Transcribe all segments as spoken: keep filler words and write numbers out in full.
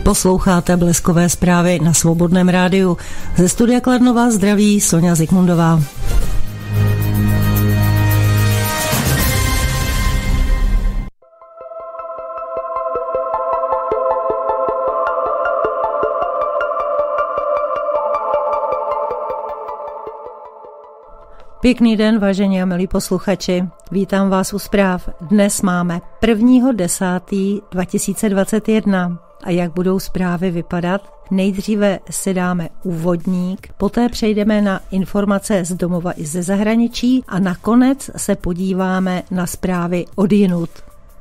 Posloucháte Bleskové zprávy na Svobodném rádiu. Ze studia Kladno vás zdraví Soňa Zikmundová. Pěkný den, vážení a milí posluchači. Vítám vás u zpráv. Dnes máme prvního desátého dva tisíce dvacet jedna. A jak budou zprávy vypadat? Nejdříve si dáme úvodník, poté přejdeme na informace z domova i ze zahraničí a nakonec se podíváme na zprávy odjinud.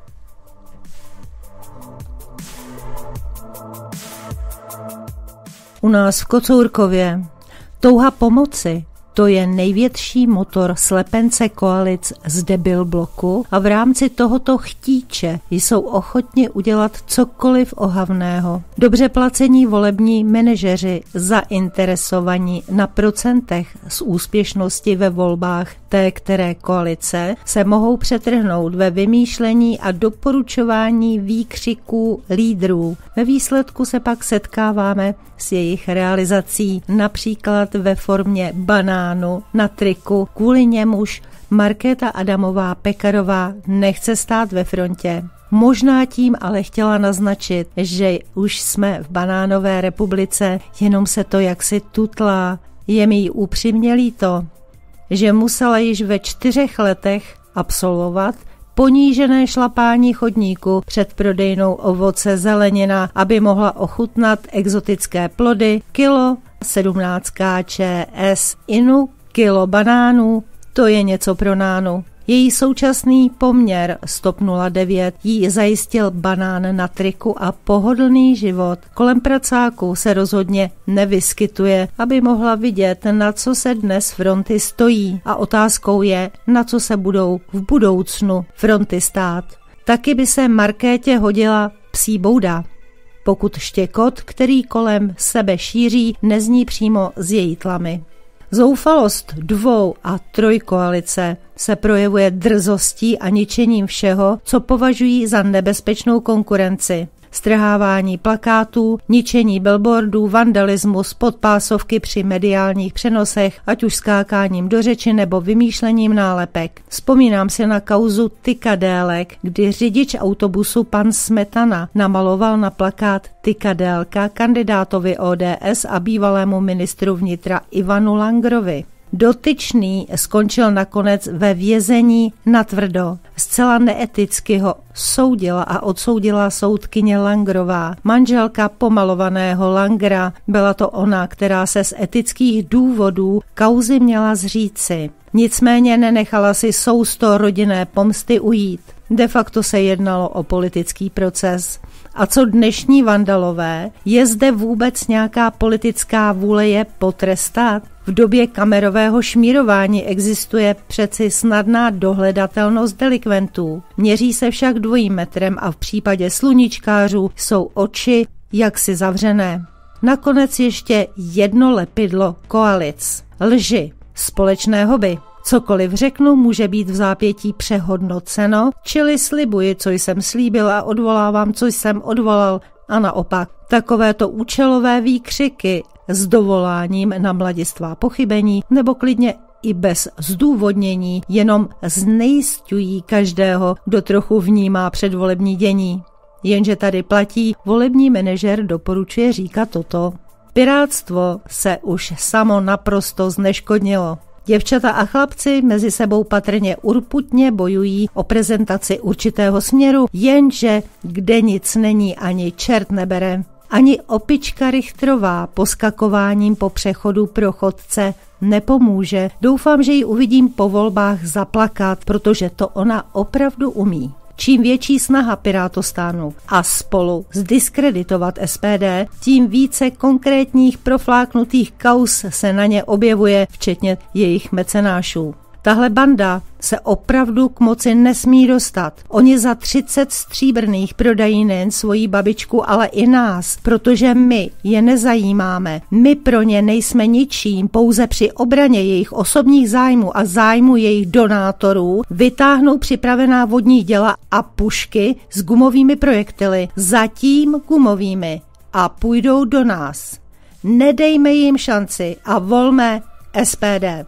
U nás v Kocourkově touha pomoci. To je největší motor slepence koalic z debil bloku a v rámci tohoto chtíče jsou ochotni udělat cokoliv ohavného. Dobře placení volební manažeři zainteresovaní na procentech z úspěšnosti ve volbách té které koalice se mohou přetrhnout ve vymýšlení a doporučování výkřiků lídrů. Ve výsledku se pak setkáváme s jejich realizací, například ve formě banánu na triku, kvůli němuž Markéta Adamová Pekarová nechce stát ve frontě. Možná tím ale chtěla naznačit, že už jsme v banánové republice, jenom se to jaksi tutlá. Je mi jí upřímně líto, že musela již ve čtyřech letech absolvovat ponížené šlapání chodníku před prodejnou ovoce zelenina, aby mohla ochutnat exotické plody, kilo sedmnáct K Č S inu, kilo banánů, to je něco pro nánu. Její současný poměr stop nula devět jí zajistil banán na triku a pohodlný život. Kolem pracáku se rozhodně nevyskytuje, aby mohla vidět, na co se dnes fronty stojí. A otázkou je, na co se budou v budoucnu fronty stát. Taky by se Markétě hodila psí bouda, pokud štěkot, který kolem sebe šíří, nezní přímo z její tlamy. Zoufalost dvou a trojkoalice se projevuje drzostí a ničením všeho, co považují za nebezpečnou konkurenci. Strhávání plakátů, ničení billboardů, vandalismus, podpásovky při mediálních přenosech, ať už skákáním do řeči nebo vymýšlením nálepek. Vzpomínám si na kauzu tykadélek, kdy řidič autobusu pan Smetana namaloval na plakát tykadélka kandidátovi O D S a bývalému ministru vnitra Ivanu Langrovi. Dotyčný skončil nakonec ve vězení natvrdo. Zcela neeticky ho soudila a odsoudila soudkyně Langrová. Manželka pomalovaného Langra, byla to ona, která se z etických důvodů kauzy měla zříci. Nicméně nenechala si sousto rodinné pomsty ujít. De facto se jednalo o politický proces. A co dnešní vandalové? Je zde vůbec nějaká politická vůle je potrestat? V době kamerového šmírování existuje přeci snadná dohledatelnost delikventů. Měří se však dvojím metrem a v případě sluníčkářů jsou oči jaksi zavřené. Nakonec ještě jedno lepidlo koalic. Lži, společné hobby. Cokoliv řeknu, může být v zápětí přehodnoceno, čili slibuji, co jsem slíbil a odvolávám, co jsem odvolal a naopak. Takovéto účelové výkřiky s dovoláním na mladistvá pochybení nebo klidně i bez zdůvodnění jenom znejisťují každého, kdo trochu vnímá předvolební dění. Jenže tady platí, volební manažer doporučuje říkat toto. Pirátstvo se už samo naprosto zneškodnilo. Děvčata a chlapci mezi sebou patrně urputně bojují o prezentaci určitého směru, jenže kde nic není ani čert nebere. Ani opička Richtrová poskakováním po přechodu pro chodce nepomůže. Doufám, že ji uvidím po volbách zaplakat, protože to ona opravdu umí. Čím větší snaha Pirátostánu a spolu zdiskreditovat S P D, tím více konkrétních profláknutých kauz se na ně objevuje, včetně jejich mecenášů. Tahle banda se opravdu k moci nesmí dostat. Oni za třicet stříbrných prodají nejen svoji babičku, ale i nás, protože my je nezajímáme. My pro ně nejsme ničím, pouze při obraně jejich osobních zájmů a zájmu jejich donátorů vytáhnou připravená vodní děla a pušky s gumovými projektily, zatím gumovými. a půjdou do nás. Nedejme jim šanci a volme S P D.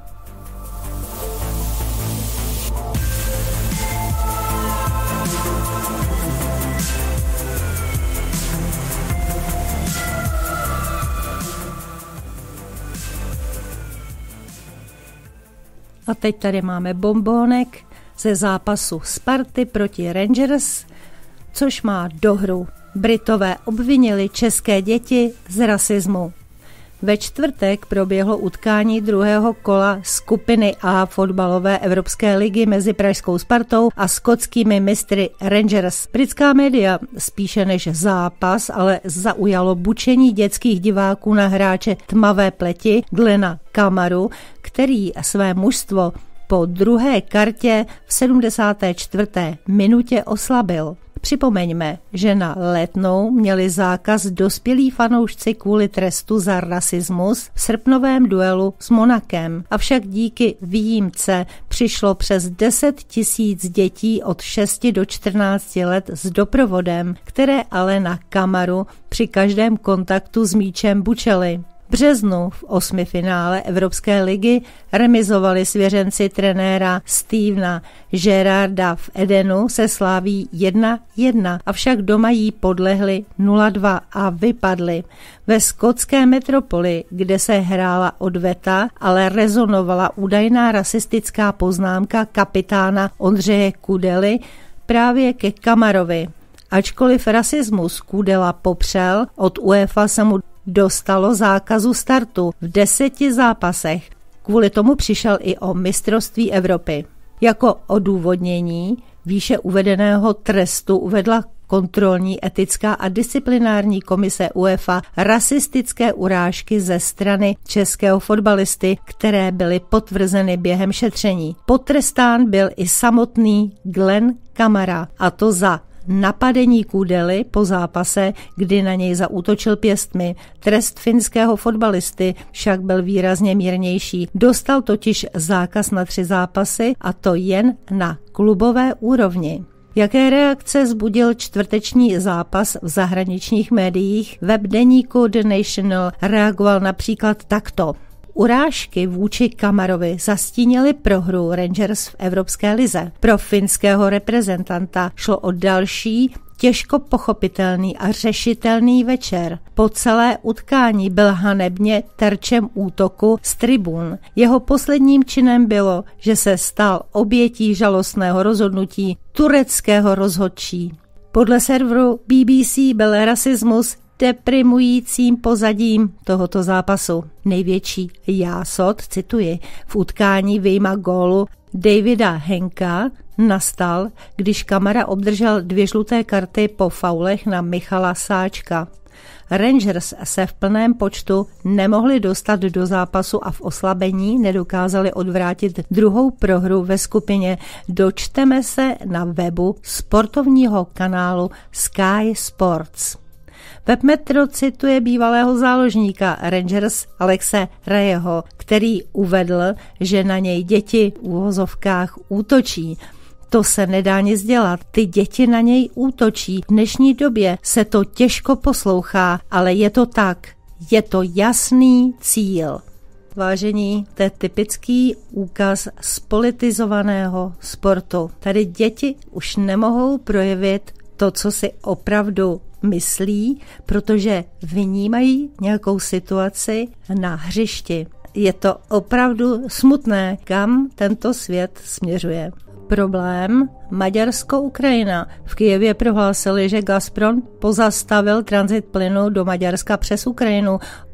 A teď tady máme bombónek ze zápasu Sparty proti Rangers, což má dohru. Britové obvinili české děti z rasismu. Ve čtvrtek proběhlo utkání druhého kola skupiny A fotbalové Evropské ligy mezi pražskou Spartou a skotskými mistry Rangers. Britská média spíše než zápas, ale zaujalo bučení dětských diváků na hráče tmavé pleti Glena Kamaru, který své mužstvo po druhé kartě v sedmdesáté čtvrté minutě oslabil. Připomeňme, že na Letnou měli zákaz dospělí fanoušci kvůli trestu za rasismus v srpnovém duelu s Monakem. Avšak díky výjimce přišlo přes deset tisíc dětí od šesti do čtrnácti let s doprovodem, které ale na Kamaru při každém kontaktu s míčem bučely. V březnu v osmifinále Evropské ligy remizovali svěřenci trenéra Stevena Gerrarda v Edenu se Slaví jedna jedna, avšak doma jí podlehli nula dva a vypadli. Ve skotské metropoli, kde se hrála odveta, ale rezonovala údajná rasistická poznámka kapitána Ondřeje Kudely právě ke Kamarovi. Ačkoliv rasismus Kudela popřel, od UEFA se mu dostalo zákazu startu v deseti zápasech. Kvůli tomu přišel i o mistrovství Evropy. Jako odůvodnění výše uvedeného trestu uvedla kontrolní, etická a disciplinární komise UEFA rasistické urážky ze strany českého fotbalisty, které byly potvrzeny během šetření. Potrestán byl i samotný Glen Kamara, a to za napadení Kudely po zápase, kdy na něj zaútočil pěstmi. Trest finského fotbalisty však byl výrazně mírnější. Dostal totiž zákaz na tři zápasy, a to jen na klubové úrovni. Jaké reakce vzbudil čtvrteční zápas v zahraničních médiích? Web deníku The National reagoval například takto. Urážky vůči Kamarovi zastínily prohru Rangers v Evropské lize. Pro finského reprezentanta šlo o další těžko pochopitelný a řešitelný večer. Po celé utkání byl hanebně terčem útoku z tribun. Jeho posledním činem bylo, že se stal obětí žalostného rozhodnutí tureckého rozhodčí. Podle serveru B B C byl rasismus deprimujícím pozadím tohoto zápasu. Největší jásot, cituji, v utkání vyjma gólu Davida Henka nastal, když Kamara obdržel dvě žluté karty po faulech na Michala Sáčka. Rangers se v plném počtu nemohli dostat do zápasu a v oslabení nedokázali odvrátit druhou prohru ve skupině. Dočteme se na webu sportovního kanálu Sky Sports. Webmetro cituje bývalého záložníka Rangers Alexe Rayeho, který uvedl, že na něj děti v úvozovkách útočí. To se nedá nic dělat, ty děti na něj útočí. V dnešní době se to těžko poslouchá, ale je to tak. Je to jasný cíl. Vážení, to je typický úkaz spolitizovaného sportu. Tady děti už nemohou projevit to, co si opravdu myslí, protože vnímají nějakou situaci na hřišti. Je to opravdu smutné, kam tento svět směřuje. Problém Maďarsko-Ukrajina. V Kyjevě prohlásili, že Gazprom pozastavil tranzit plynu do Maďarska přes Ukrajinu.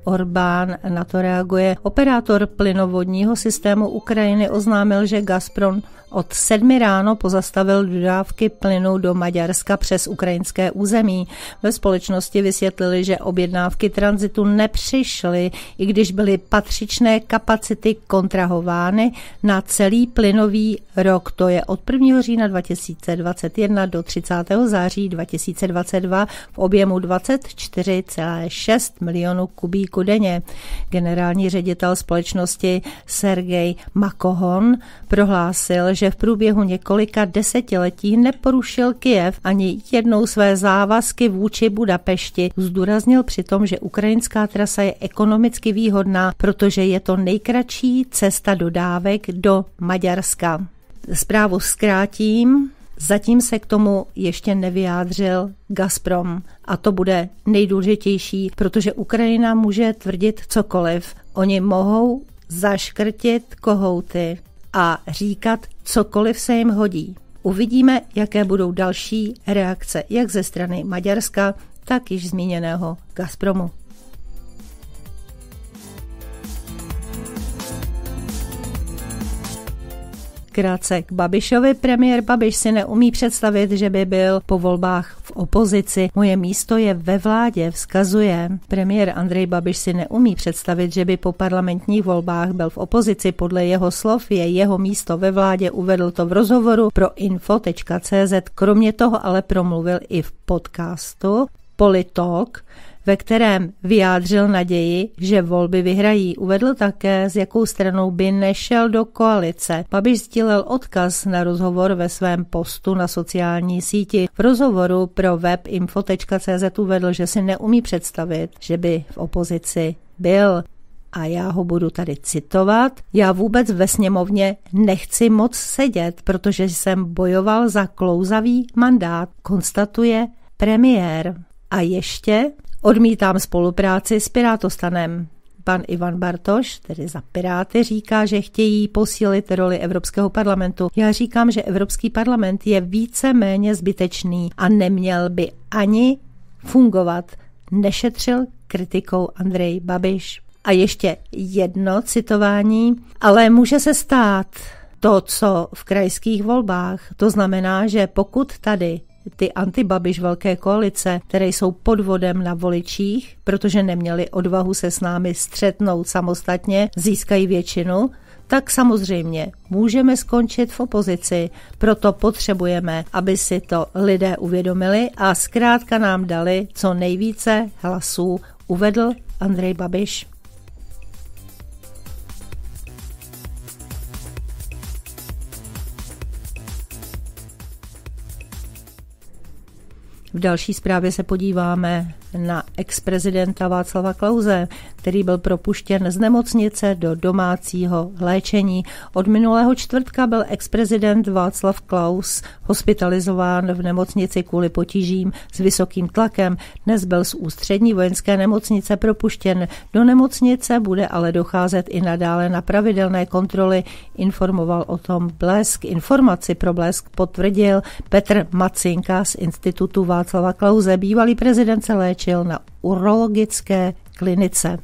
Orbán na to reaguje. Operátor plynovodního systému Ukrajiny oznámil, že Gazprom od sedmi ráno pozastavil dodávky plynu do Maďarska přes ukrajinské území. Ve společnosti vysvětlili, že objednávky tranzitu nepřišly, i když byly patřičné kapacity kontrahovány na celý plynový rok. To je od prvního října dva tisíce dvacet jedna do třicátého září dva tisíce dvacet dva v objemu dvacet čtyři celá šest milionů kubíků denně. Generální ředitel společnosti Sergej Makohon prohlásil, že v průběhu několika desetiletí neporušil Kyjev ani jednou své závazky vůči Budapešti. Zdůraznil přitom, že ukrajinská trasa je ekonomicky výhodná, protože je to nejkratší cesta dodávek do Maďarska. Zprávu zkrátím. Zatím se k tomu ještě nevyjádřil Gazprom a to bude nejdůležitější, protože Ukrajina může tvrdit cokoliv. Oni mohou zaškrtit kohouty a říkat cokoliv se jim hodí. Uvidíme, jaké budou další reakce jak ze strany Maďarska, tak již zmíněného Gazpromu. Krátce k Babišovi. Premiér Babiš si neumí představit, že by byl po volbách v opozici. Moje místo je ve vládě, vzkazuje. Premiér Andrej Babiš si neumí představit, že by po parlamentních volbách byl v opozici. Podle jeho slov je jeho místo ve vládě, uvedl to v rozhovoru pro info tečka cé zet. Kromě toho ale promluvil i v podcastu Politalk, ve kterém vyjádřil naději, že volby vyhrají. Uvedl také, s jakou stranou by nešel do koalice. Babiš sdílel odkaz na rozhovor ve svém postu na sociální síti. V rozhovoru pro web info tečka cé zet uvedl, že si neumí představit, že by v opozici byl. A já ho budu tady citovat. Já vůbec ve sněmovně nechci moc sedět, protože jsem bojoval za klouzavý mandát, konstatuje premiér. A ještě odmítám spolupráci s Pirátostanem. Pan Ivan Bartoš, tedy za Piráty, říká, že chtějí posílit roli Evropského parlamentu. Já říkám, že Evropský parlament je více méně zbytečný a neměl by ani fungovat. Nešetřil kritikou Andrej Babiš. A ještě jedno citování, ale může se stát to, co v krajských volbách. To znamená, že pokud tady ty anti-Babiš velké koalice, které jsou podvodem na voličích, protože neměli odvahu se s námi střetnout samostatně, získají většinu, tak samozřejmě můžeme skončit v opozici. Proto potřebujeme, aby si to lidé uvědomili a zkrátka nám dali co nejvíce hlasů, uvedl Andrej Babiš. V další zprávě se podíváme na ex-prezidenta Václava Klause, který byl propuštěn z nemocnice do domácího léčení. Od minulého čtvrtka byl ex-prezident Václav Klaus hospitalizován v nemocnici kvůli potížím s vysokým tlakem. Dnes byl z ústřední vojenské nemocnice propuštěn. Do nemocnice bude ale docházet i nadále na pravidelné kontroly, informoval o tom Blesk. Informaci pro Blesk potvrdil Petr Macinka z Institutu Václava Klause. Bývalý prezident se léčil na urologické klinice.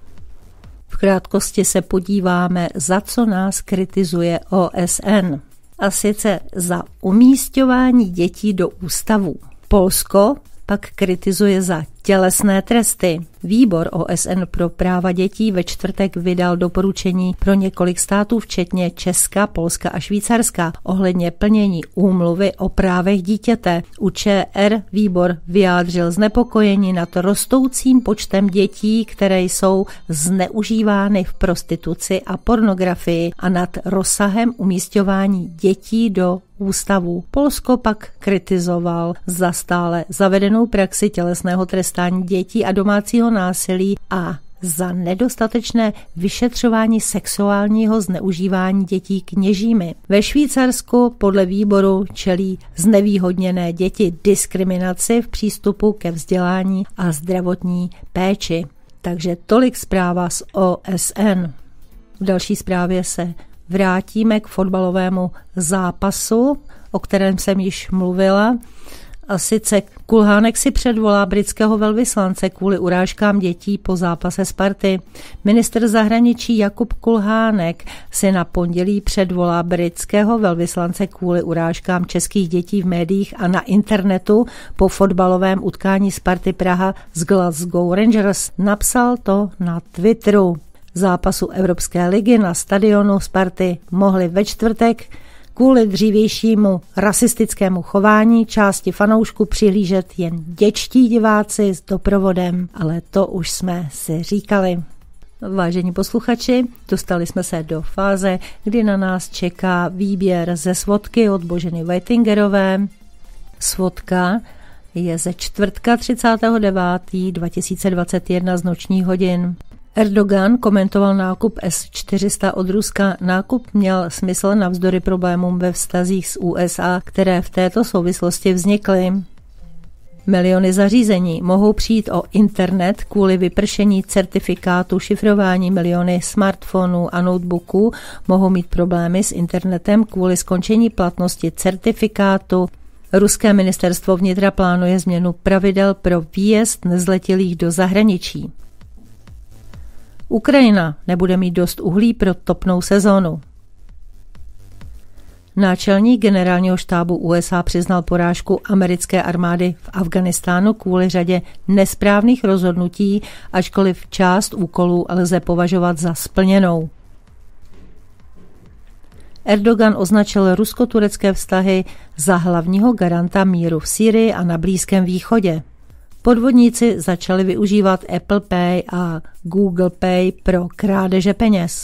V krátkosti se podíváme, za co nás kritizuje O S N. A sice za umísťování dětí do ústavů. Polsko pak kritizuje za tělesné tresty. Výbor O S N pro práva dětí ve čtvrtek vydal doporučení pro několik států, včetně Česka, Polska a Švýcarska, ohledně plnění úmluvy o právech dítěte. U Č R výbor vyjádřil znepokojení nad rostoucím počtem dětí, které jsou zneužívány v prostituci a pornografii a nad rozsahem umísťování dětí do ústavů. Polsko pak kritizoval za stále zavedenou praxi tělesného trestání dětí a domácího násilí a za nedostatečné vyšetřování sexuálního zneužívání dětí kněžími. Ve Švýcarsku podle výboru čelí znevýhodněné děti diskriminaci v přístupu ke vzdělání a zdravotní péči. Takže tolik zpráva z O S N. V další zprávě se vrátíme k fotbalovému zápasu, o kterém jsem již mluvila. A sice Kulhánek si předvolá britského velvyslance kvůli urážkám dětí po zápase Sparty. Ministr zahraničí Jakub Kulhánek si na pondělí předvolá britského velvyslance kvůli urážkám českých dětí v médiích a na internetu po fotbalovém utkání Sparty Praha s Glasgow Rangers. Napsal to na Twitteru. Zápasu Evropské ligy na stadionu Sparty mohli ve čtvrtek kvůli dřívějšímu rasistickému chování části fanoušků přihlížet jen děčtí diváci s doprovodem, ale to už jsme si říkali. Vážení posluchači, dostali jsme se do fáze, kdy na nás čeká výběr ze svodky od Boženy Weitingerové. Svodka je ze čtvrtka třicátého devátého dva tisíce dvacet jedna z nočních hodin. Erdogan komentoval nákup S čtyři sta od Ruska. Nákup měl smysl navzdory problémům ve vztazích s U S A, které v této souvislosti vznikly. Miliony zařízení mohou přijít o internet kvůli vypršení certifikátu šifrování. Miliony smartphonů a notebooků mohou mít problémy s internetem kvůli skončení platnosti certifikátu. Ruské ministerstvo vnitra plánuje změnu pravidel pro výjezd nezletilých do zahraničí. Ukrajina nebude mít dost uhlí pro topnou sezónu. Náčelník generálního štábu U S A přiznal porážku americké armády v Afghánistánu kvůli řadě nesprávných rozhodnutí, ačkoliv část úkolů lze považovat za splněnou. Erdogan označil rusko-turecké vztahy za hlavního garanta míru v Sýrii a na Blízkém východě. Podvodníci začali využívat Apple Pay a Google Pay pro krádeže peněz.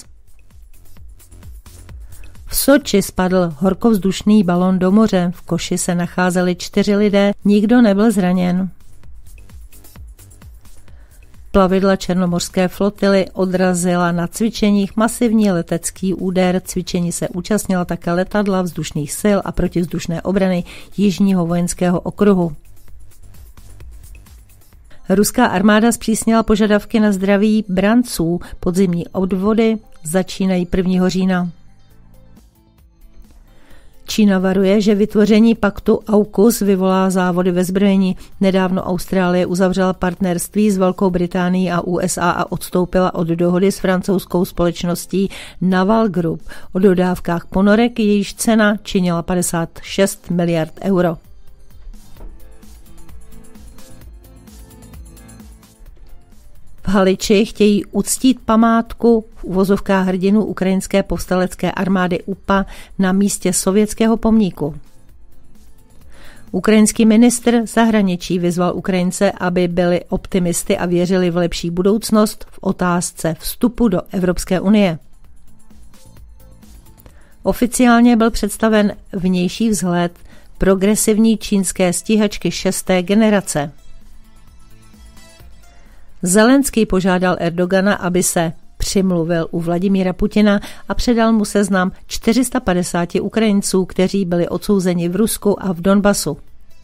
V Soči spadl horkovzdušný balon do moře, v koši se nacházeli čtyři lidé, nikdo nebyl zraněn. Plavidla černomořské flotily odrazila na cvičeních masivní letecký úder. Cvičení se účastnila také letadla vzdušných sil a protivzdušné obrany Jižního vojenského okruhu. Ruská armáda zpřísnila požadavky na zdraví branců. Podzimní odvody začínají prvního října. Čína varuje, že vytvoření paktu AUKUS vyvolá závody ve zbrojení. Nedávno Austrálie uzavřela partnerství s Velkou Británií a U S A a odstoupila od dohody s francouzskou společností Naval Group o dodávkách ponorek, jejíž cena činila padesát šest miliard euro. V Haliči chtějí uctít památku v uvozovkách hrdinů ukrajinské povstalecké armády U P A na místě sovětského pomníku. Ukrajinský ministr zahraničí vyzval Ukrajince, aby byli optimisty a věřili v lepší budoucnost v otázce vstupu do Evropské unie. Oficiálně byl představen vnější vzhled progresivní čínské stíhačky šesté generace. Zelenský požádal Erdogana, aby se přimluvil u Vladimíra Putina a předal mu seznam čtyři sta padesát Ukrajinců, kteří byli odsouzeni v Rusku a v Donbasu.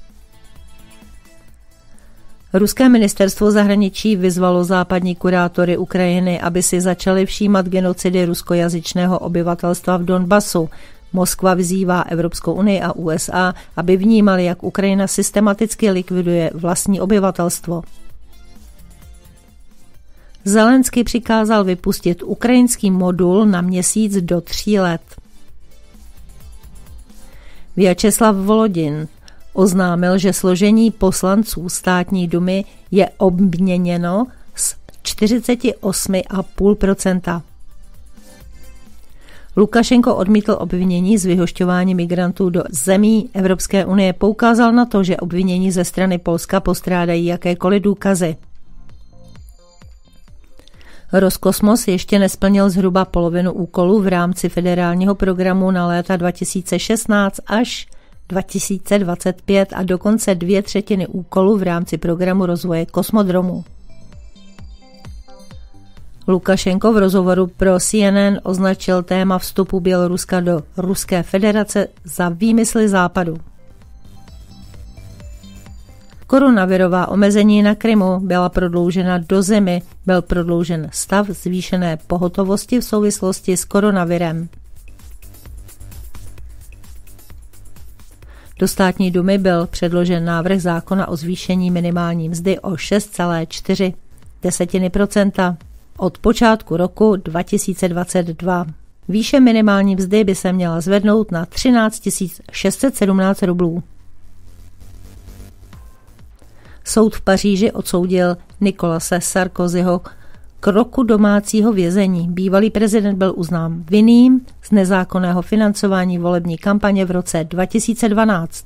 Ruské ministerstvo zahraničí vyzvalo západní kurátory Ukrajiny, aby si začali všímat genocidy ruskojazyčného obyvatelstva v Donbasu. Moskva vyzývá Evropskou unii a U S A, aby vnímali, jak Ukrajina systematicky likviduje vlastní obyvatelstvo. Zelenský přikázal vypustit ukrajinský modul na měsíc do tří let. Vyacheslav Volodin oznámil, že složení poslanců státní dumy je obměněno z čtyřicet osm celá pět procenta. Lukašenko odmítl obvinění z vyhošťování migrantů do zemí Evropské unie. Poukázal na to, že obvinění ze strany Polska postrádají jakékoliv důkazy. Roskosmos ještě nesplnil zhruba polovinu úkolů v rámci federálního programu na léta dva tisíce šestnáct až dva tisíce dvacet pět a dokonce dvě třetiny úkolů v rámci programu rozvoje kosmodromu. Lukašenko v rozhovoru pro C N N označil téma vstupu Běloruska do Ruské federace za výmysly Západu. Koronavirová omezení na Krymu byla prodloužena do zimy, byl prodloužen stav zvýšené pohotovosti v souvislosti s koronavirem. Do státní dumy byl předložen návrh zákona o zvýšení minimální mzdy o šest celá čtyři procenta od počátku roku dva tisíce dvacet dva. Výše minimální mzdy by se měla zvednout na třináct tisíc šest set sedmnáct rublů. Soud v Paříži odsoudil Nicolase Sarkozyho k roku domácího vězení. Bývalý prezident byl uznán vinným z nezákonného financování volební kampaně v roce dva tisíce dvanáct.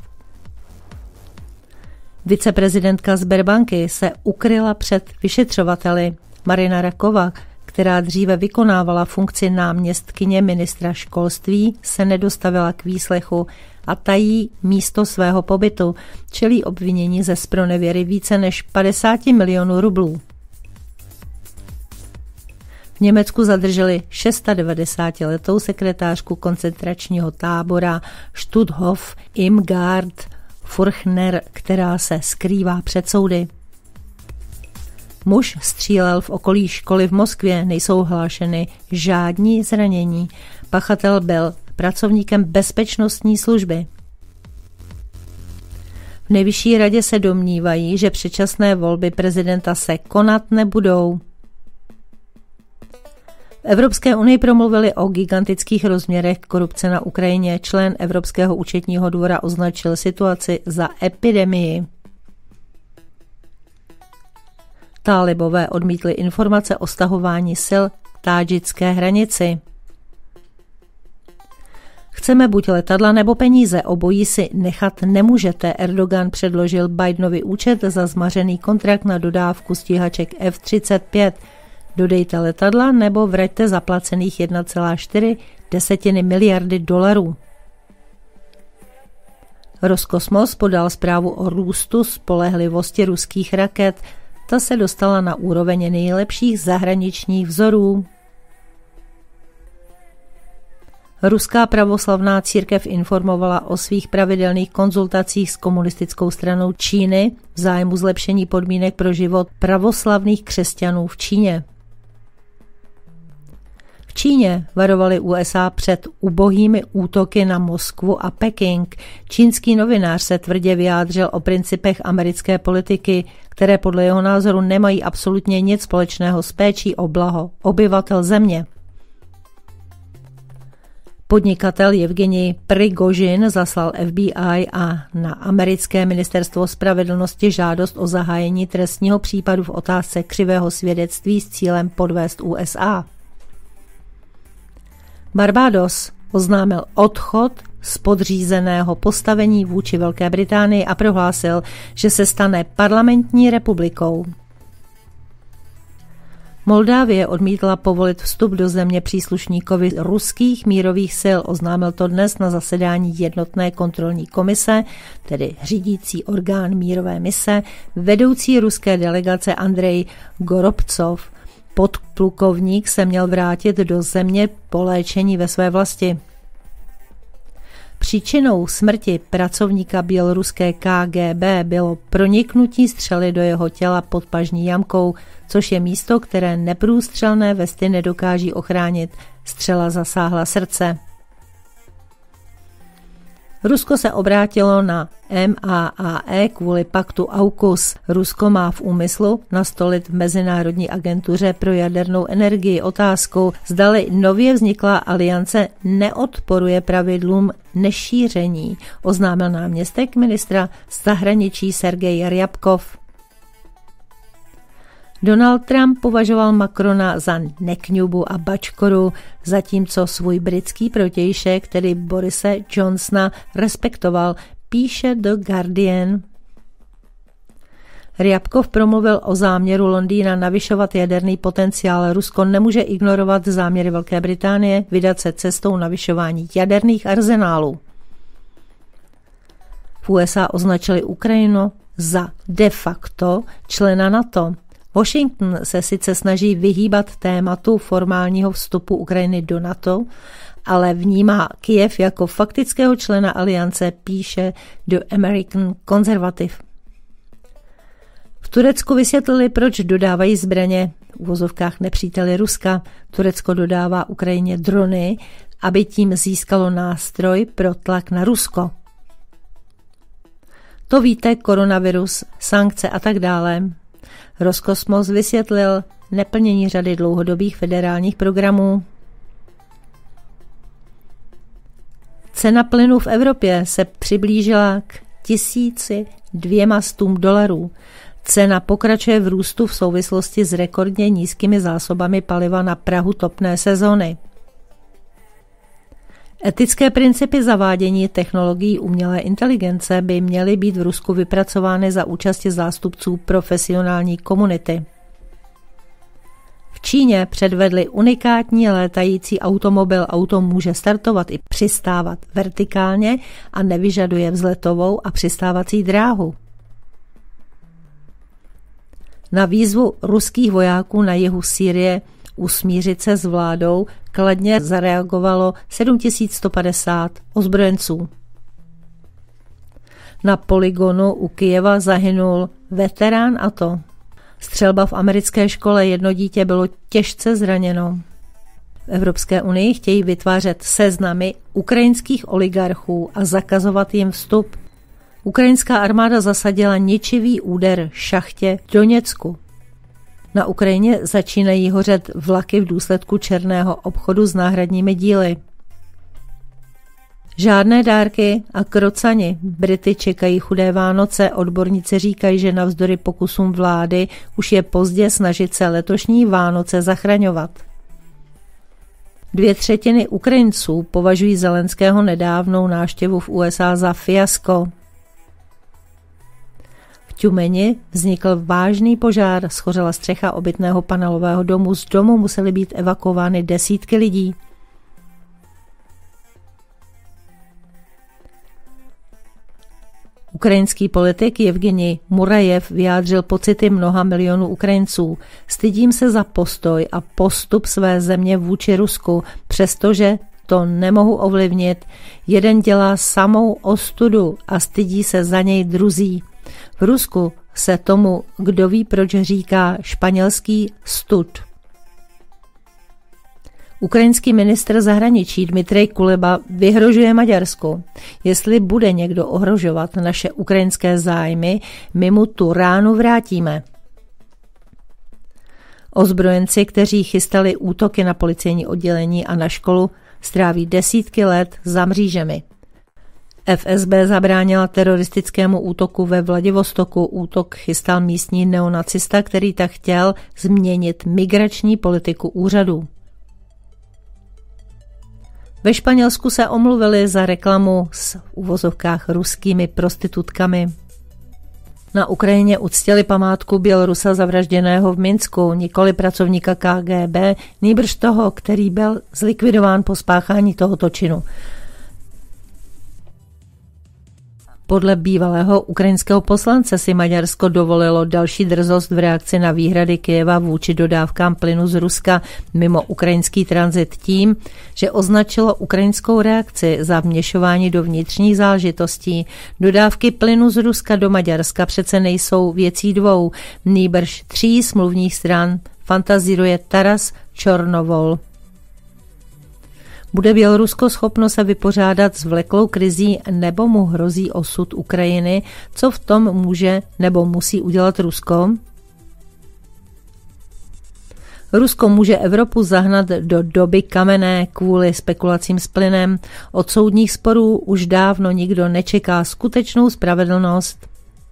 Viceprezidentka Sberbanky se ukryla před vyšetřovateli. Marina Rakova, která dříve vykonávala funkci náměstkyně ministra školství, se nedostavila k výslechu a tají místo svého pobytu, čelí obvinění ze zpronevěry více než padesát milionů rublů. V Německu zadrželi devadesátišestiletou sekretářku koncentračního tábora Stutthof im Gard Furchner, která se skrývá před soudy. Muž střílel v okolí školy v Moskvě, nejsou hlášeny žádní zranění. Pachatel byl pracovníkem bezpečnostní služby. V nejvyšší radě se domnívají, že předčasné volby prezidenta se konat nebudou. V Evropské unii promluvili o gigantických rozměrech korupce na Ukrajině. Člen Evropského účetního dvora označil situaci za epidemii. Tálibové odmítli informace o stahování sil k tádžické hranici. Chceme buď letadla nebo peníze, obojí si nechat nemůžete. Erdogan předložil Bidenovi účet za zmařený kontrakt na dodávku stíhaček F třicet pět. Dodejte letadla nebo vraťte zaplacených jedna celá čtyři miliardy dolarů. Roskosmos podal zprávu o růstu spolehlivosti ruských raket. Ta se dostala na úroveň nejlepších zahraničních vzorů. Ruská pravoslavná církev informovala o svých pravidelných konzultacích s komunistickou stranou Číny v zájmu zlepšení podmínek pro život pravoslavných křesťanů v Číně. V Číně varovali U S A před ubohými útoky na Moskvu a Peking. Čínský novinář se tvrdě vyjádřil o principech americké politiky, které podle jeho názoru nemají absolutně nic společného s péčí o blaho obyvatel země. Podnikatel Jevgenij Prigožin zaslal F B I a na americké ministerstvo spravedlnosti žádost o zahájení trestního případu v otázce křivého svědectví s cílem podvést U S A. Barbados oznámil odchod z podřízeného postavení vůči Velké Británii a prohlásil, že se stane parlamentní republikou. Moldávie odmítla povolit vstup do země příslušníkovi ruských mírových sil. Oznámil to dnes na zasedání jednotné kontrolní komise, tedy řídící orgán mírové mise, vedoucí ruské delegace Andrej Gorobcov. Podplukovník se měl vrátit do země po léčení ve své vlasti. Příčinou smrti pracovníka běloruské K G B bylo proniknutí střely do jeho těla pod pažní jamkou, což je místo, které neprůstřelné vesty nedokáží ochránit. Střela zasáhla srdce. Rusko se obrátilo na M A A E kvůli paktu AUKUS. Rusko má v úmyslu nastolit v Mezinárodní agentuře pro jadernou energii otázku, zdali nově vzniklá aliance neodporuje pravidlům nešíření, oznámil náměstek ministra zahraničí Sergej Ryabkov. Donald Trump považoval Macrona za nekňubu a bačkoru, zatímco svůj britský protějšek, tedy Borise Johnsona, respektoval, píše The Guardian. Ryabkov promluvil o záměru Londýna navyšovat jaderný potenciál. Rusko nemůže ignorovat záměry Velké Británie vydat se cestou navyšování jaderných arzenálů. V U S A označili Ukrajinu za de facto člena NATO. Washington se sice snaží vyhýbat tématu formálního vstupu Ukrajiny do NATO, ale vnímá Kyjev jako faktického člena aliance, píše The American Conservative. V Turecku vysvětlili, proč dodávají zbraně v uvozovkách nepříteli Ruska. Turecko dodává Ukrajině drony, aby tím získalo nástroj pro tlak na Rusko. To víte, koronavirus, sankce a tak dále. Roskosmos vysvětlil neplnění řady dlouhodobých federálních programů. Cena plynu v Evropě se přiblížila k tisíci dvěma stům dolarů. Cena pokračuje v růstu v souvislosti s rekordně nízkými zásobami paliva na prahu topné sezóny. Etické principy zavádění technologií umělé inteligence by měly být v Rusku vypracovány za účasti zástupců profesionální komunity. V Číně předvedli unikátní létající automobil. Auto může startovat i přistávat vertikálně a nevyžaduje vzletovou a přistávací dráhu. Na výzvu ruských vojáků na jihu Sýrie usmířit se s vládou kladně zareagovalo sedm tisíc sto padesát ozbrojenců. Na polygonu u Kyjeva zahynul veterán A T O. Střelba v americké škole, jedno dítě bylo těžce zraněno. V Evropské unii chtějí vytvářet seznamy ukrajinských oligarchů a zakazovat jim vstup. Ukrajinská armáda zasadila ničivý úder šachtě v Doněcku. Na Ukrajině začínají hořet vlaky v důsledku černého obchodu s náhradními díly. Žádné dárky a krocani. Brity čekají chudé Vánoce. Odborníci říkají, že navzdory pokusům vlády už je pozdě snažit se letošní Vánoce zachraňovat. Dvě třetiny Ukrajinců považují Zelenského nedávnou návštěvu v U S A za fiasko. V Tjumeni vznikl vážný požár, schořela střecha obytného panelového domu. Z domu musely být evakuovány desítky lidí. Ukrajinský politik Jevgenij Murajev vyjádřil pocity mnoha milionů Ukrajinců. Stydím se za postoj a postup své země vůči Rusku, přestože to nemohu ovlivnit. Jeden dělá samou ostudu a stydí se za něj druzí. V Rusku se tomu, kdo ví proč, říká španělský stud. Ukrajinský ministr zahraničí Dmitrij Kuleba vyhrožuje Maďarsku. Jestli bude někdo ohrožovat naše ukrajinské zájmy, my mu tu ránu vrátíme. Ozbrojenci, kteří chystali útoky na policejní oddělení a na školu, stráví desítky let za mřížemi. F S B zabránila teroristickému útoku ve Vladivostoku. Útok chystal místní neonacista, který tak chtěl změnit migrační politiku úřadu. Ve Španělsku se omluvili za reklamu s v uvozovkách ruskými prostitutkami. Na Ukrajině uctili památku Bělorusa zavražděného v Minsku, nikoli pracovníka K G B, nýbrž toho, který byl zlikvidován po spáchání tohoto činu. Podle bývalého ukrajinského poslance si Maďarsko dovolilo další drzost v reakci na výhrady Kyjeva vůči dodávkám plynu z Ruska mimo ukrajinský tranzit tím, že označilo ukrajinskou reakci za vměšování do vnitřních záležitostí. Dodávky plynu z Ruska do Maďarska přece nejsou věcí dvou, nýbrž tří smluvních stran, fantazíruje Taras Čornovol. Bude Bělorusko schopno se vypořádat s vleklou krizí nebo mu hrozí osud Ukrajiny? Co v tom může nebo musí udělat Rusko? Rusko může Evropu zahnat do doby kamenné kvůli spekulacím s plynem. Od soudních sporů už dávno nikdo nečeká skutečnou spravedlnost.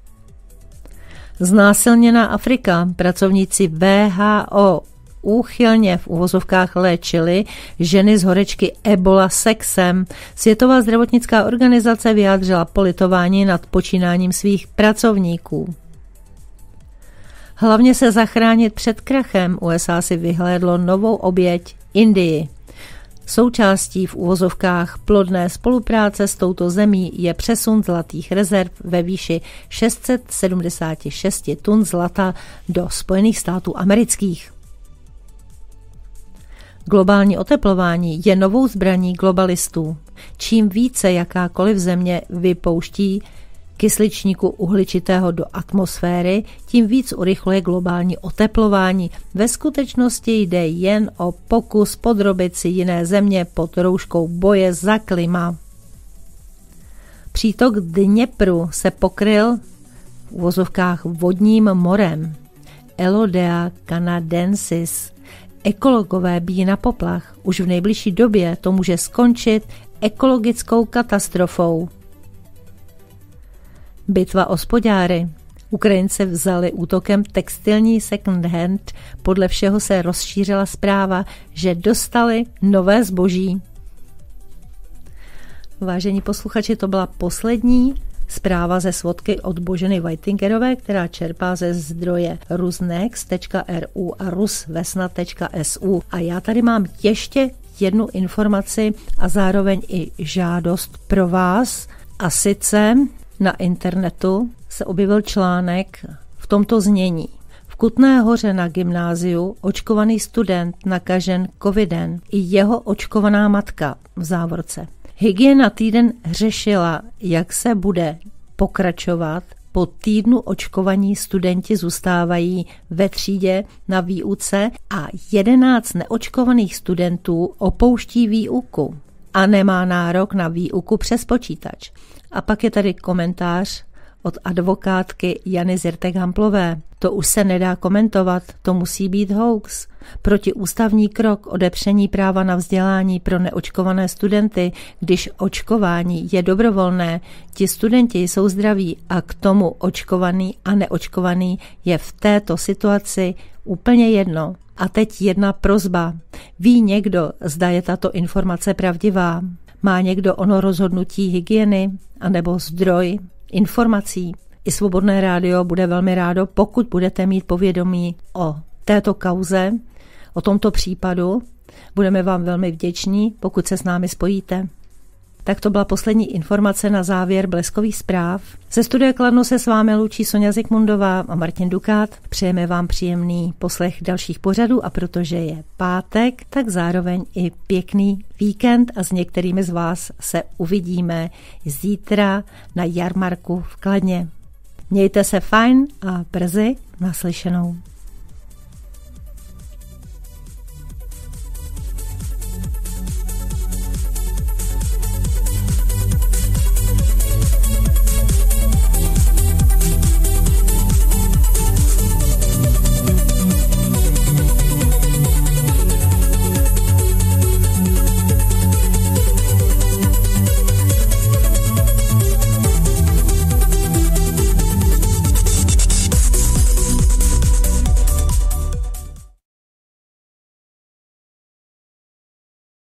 Znásilněná Afrika. Pracovníci W H O úchylně v uvozovkách léčili ženy z horečky Ebola sexem. Světová zdravotnická organizace vyjádřila politování nad počínáním svých pracovníků. Hlavně se zachránit před krachem. U S A si vyhlédlo novou oběť Indii. Součástí v uvozovkách plodné spolupráce s touto zemí je přesun zlatých rezerv ve výši šest set sedmdesát šest tun zlata do Spojených států amerických. Globální oteplování je novou zbraní globalistů. Čím více jakákoliv země vypouští kysličníku uhličitého do atmosféry, tím víc urychluje globální oteplování. Ve skutečnosti jde jen o pokus podrobit si jiné země pod rouškou boje za klima. Přítok Dněpru se pokryl v uvozovkách vodním morem. Elodea canadensis. Ekologové bíjí na poplach. Už v nejbližší době to může skončit ekologickou katastrofou. Bitva o spodňáry. Ukrajinci vzali útokem textilní second hand. Podle všeho se rozšířila zpráva, že dostali nové zboží. Vážení posluchači, to byla poslední Zpráva ze svodky od Boženy Whitingerové, která čerpá ze zdroje rusnex tečka er u a rusvesna tečka es u. A já tady mám ještě jednu informaci a zároveň i žádost pro vás. A sice na internetu se objevil článek v tomto znění. V Kutné Hoře na gymnáziu očkovaný student nakažen covidem i jeho očkovaná matka v závorce. Hygiena týden řešila, jak se bude pokračovat. Po týdnu očkovaní studenti zůstávají ve třídě na výuce a jedenáct neočkovaných studentů opouští výuku a nemá nárok na výuku přes počítač. A pak je tady komentář od advokátky Jany Zirtek-Hamplové. To už se nedá komentovat, to musí být hoax. Protiústavní krok odepření práva na vzdělání pro neočkované studenty, když očkování je dobrovolné, ti studenti jsou zdraví a k tomu očkovaný a neočkovaný je v této situaci úplně jedno. A teď jedna prosba. Ví někdo, zda je tato informace pravdivá? Má někdo ono rozhodnutí hygieny anebo zdroj informací? I Svobodné rádio bude velmi rádo, pokud budete mít povědomí o této kauze, o tomto případu. Budeme vám velmi vděční, pokud se s námi spojíte. Tak to byla poslední informace na závěr Bleskových zpráv. Ze studia Kladno se s vámi loučí Sonja Zikmundová a Martin Dukát. Přejeme vám příjemný poslech dalších pořadů a protože je pátek, tak zároveň i pěkný víkend a s některými z vás se uvidíme zítra na jarmarku v Kladně. Mějte se fajn a brzy naslyšenou.